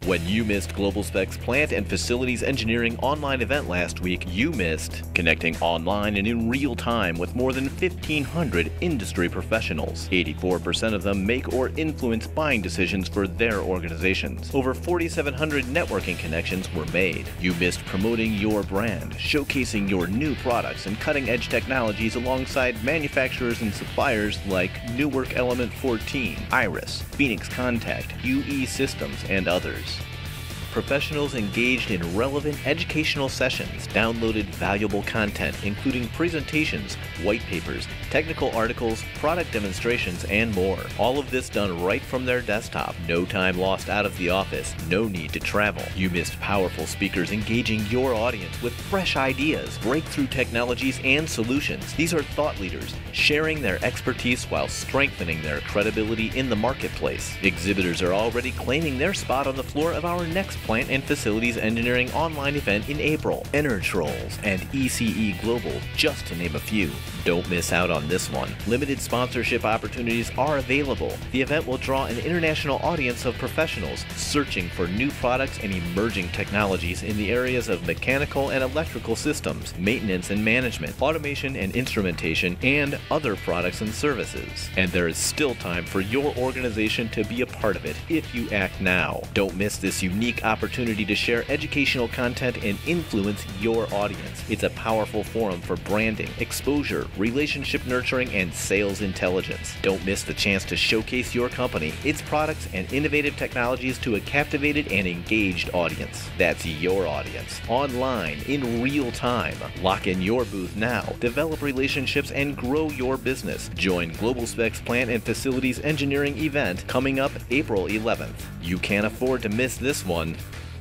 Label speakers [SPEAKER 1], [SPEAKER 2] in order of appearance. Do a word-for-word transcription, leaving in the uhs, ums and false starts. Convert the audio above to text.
[SPEAKER 1] When you missed GlobalSpec's Plant and Facilities Engineering online event last week, you missed connecting online and in real time with more than fifteen hundred industry professionals. eighty-four percent of them make or influence buying decisions for their organizations. Over forty-seven hundred networking connections were made. You missed promoting your brand, showcasing your new products and cutting-edge technologies alongside manufacturers and suppliers like Newark Element fourteen, Iris, Phoenix Contact, U E Systems, and others. Professionals engaged in relevant educational sessions, downloaded valuable content including presentations, white papers, technical articles, product demonstrations, and more. All of this done right from their desktop. No time lost out of the office, no need to travel. You missed powerful speakers engaging your audience with fresh ideas, breakthrough technologies, and solutions. These are thought leaders sharing their expertise while strengthening their credibility in the marketplace. Exhibitors are already claiming their spot on the floor of our next Plant and Facilities Engineering online event in April. Enertrolls and E C E Global, just to name a few. Don't miss out on this one. Limited sponsorship opportunities are available. The event will draw an international audience of professionals searching for new products and emerging technologies in the areas of mechanical and electrical systems, maintenance and management, automation and instrumentation, and other products and services. And there is still time for your organization to be a part of it if you act now. Don't miss this unique opportunity to share educational content and influence your audience. It's a powerful forum for branding, exposure, relationship nurturing, and sales intelligence. Don't miss the chance to showcase your company, its products, and innovative technologies to a captivated and engaged audience. That's your audience. Online, in real time. Lock in your booth now. Develop relationships and grow your business. Join GlobalSpec's Plant and Facilities Engineering event coming up April eleventh. You can't afford to miss this one.